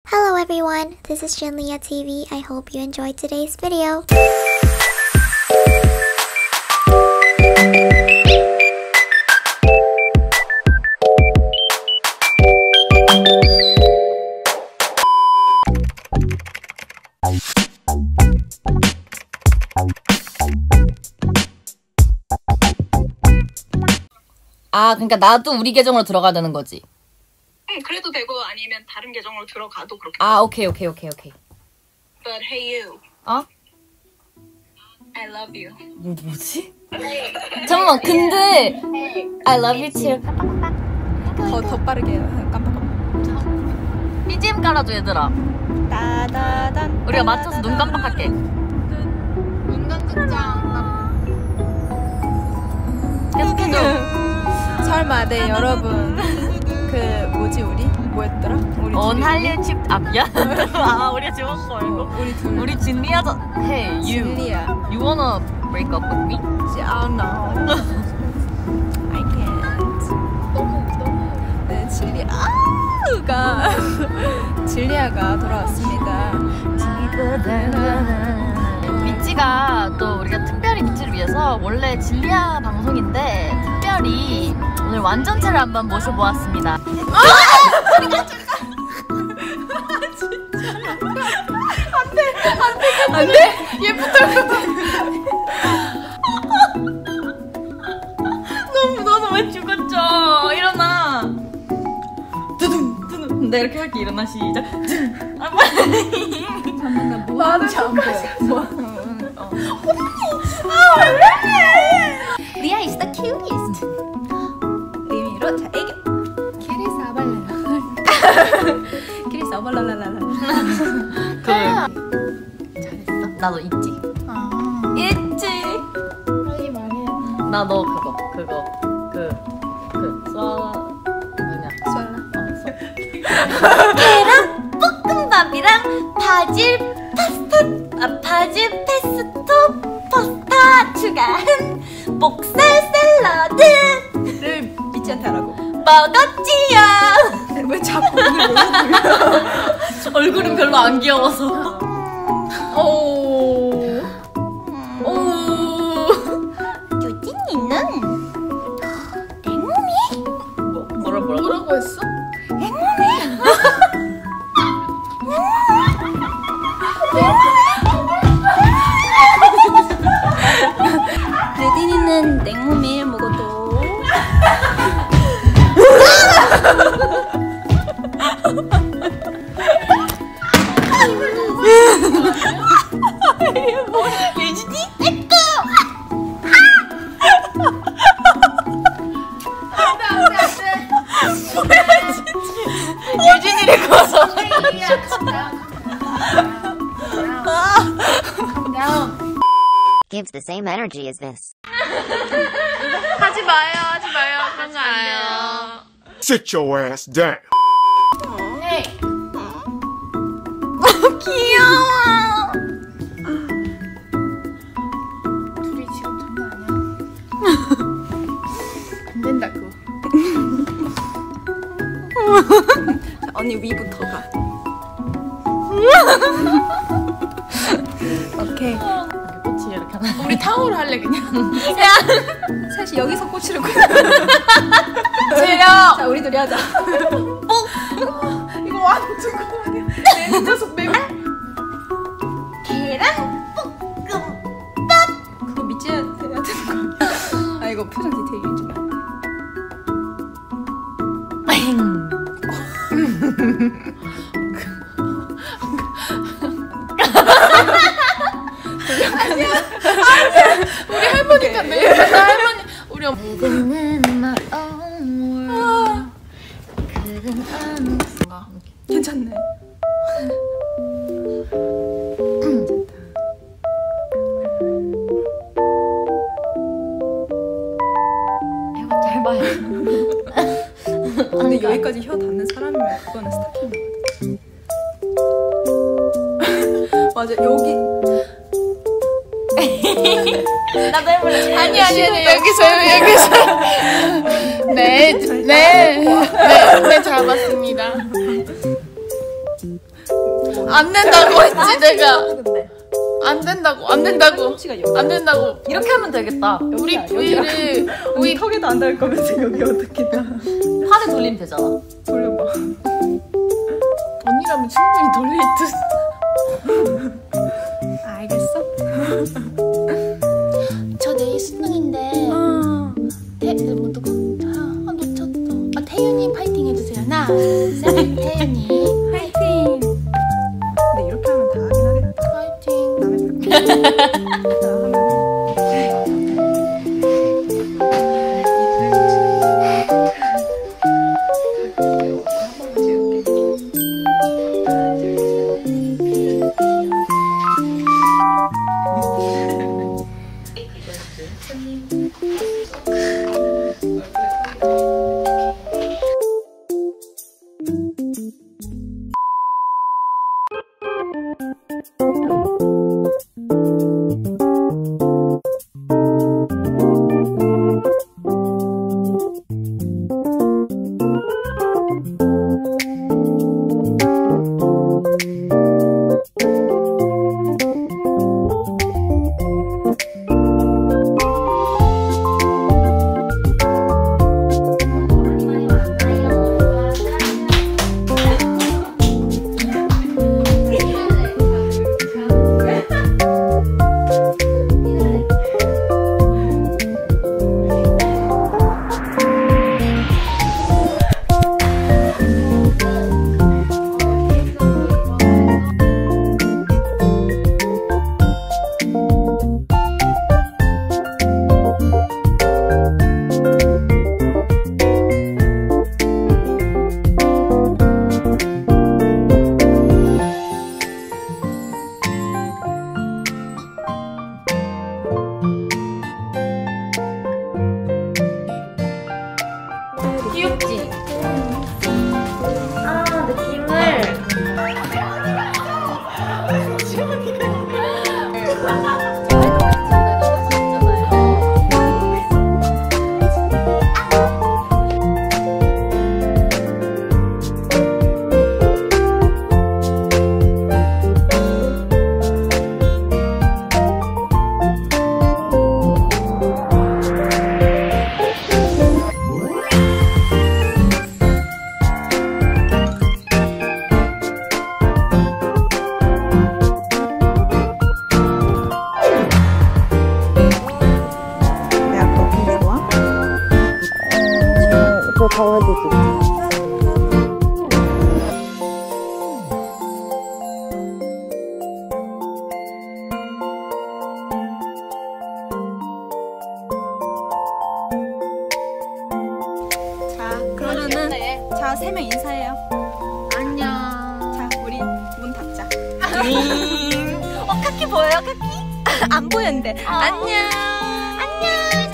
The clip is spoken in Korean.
Hello everyone, this is Junlia TV. I hope you enjoyed today's video. 아, 그러니까 나도 우리 계정으로 들어가야 되는 거지. 응, 그래도 되고 아니면 다른 계정으로 들어가도 그렇게. 아, 오케이. But hey you. 어? I love you. 뭐지? 잠깐만, 근데 I love you too. 더 빠르게 깜빡깜빡. BGM 깔아줘, 얘들아. 따다단. 우리가 맞춰서 눈 깜빡할게. 계속해줘. 설마 네 여러분 그 뭐지 우리 뭐였더라? 우리 언할리 칩 앞이야? 아, 우리가 지웠어 이거. 우리 진리아자. Hey you. 진리야. You wanna break up with me? Oh no. I can't. 네, 진리아가 돌아왔습니다. 미찌가 또 우리가 특별히 미찌를 위해서 원래 진리아 방송인데 특별히 오늘 완전체를 한번 모셔보았습니다. 안돼 얘부터 너는 왜 죽었죠? 일어나. 두둥. 네, 이렇게 할게. 일어나 시작. 아, 빨리. 나는 안 보여. Lia is the cutest. 의미로 자 애교. 키리스 아발랄랄랄라. 잘했어. 나도 있지. 있지. 빨리 말해. 나 너 그거 뭐냐? 계란 볶음밥이랑 바질 페스토 파스타 추가한 목살 샐러드를 미치한테 하라고. 먹었지요. 왜 자꾸 오늘 얼굴은 별로 안 귀여워서. 유진이는 냉모미? 뭐라고 했어? 레딘이는 냉모밀 먹어도 유진이? 유진이를 꺼서. Gives the same energy as this. 하지 마요. 그런 거 안 돼요. Sit your ass down. 귀여워. 둘이 지금 장난 아니야. 안 된다 그거. 자, 언니 위부터 가. 오케이. 꽃이 이렇게 하나. 우리 타오를 할래 그냥. 셋이 여기서 꽂히는 거야. 재려. 자 우리 둘이 하자. 이거 완전 거야. 내 녀석 매우. 계란 그거 미치한테 해야 되는 거야. 아 이거 표정 디테일 좀. 우리 할머니가 매일 할머니 우리 엄마. 괜찮네. 이거 잘 봐요. 근데 여기까지 혀 닿는 사람이면 그거는 스타킹인 것 같아. 맞아 여기. 나도 해볼래. 아니 여기서 네 잡았습니다. 안 된다고 했지 내가. 안 된다고 안 된다고 안 된다고. 이렇게 하면 되겠다. 우리 V를 우리 턱에도 안 닿을 거면서 여기 어떻게 다 판에 돌리면 되잖아. 돌려봐. 언니라면 충분히 돌릴 듯. 알겠어? 저 내일 수능인데 누구? 놓쳤어. 태윤이 파이팅 해주세요. 하나 둘 셋. 태윤이 파이팅! 근데 이렇게 하면 다 하긴 하겠다. 파이팅. 귀엽지? 느낌을 그러면은 자, 3명 인사해요. 안녕. 자, 우리 문 닫자. 카키 보여요? 카키? 안 보였는데. 안녕. 안녕.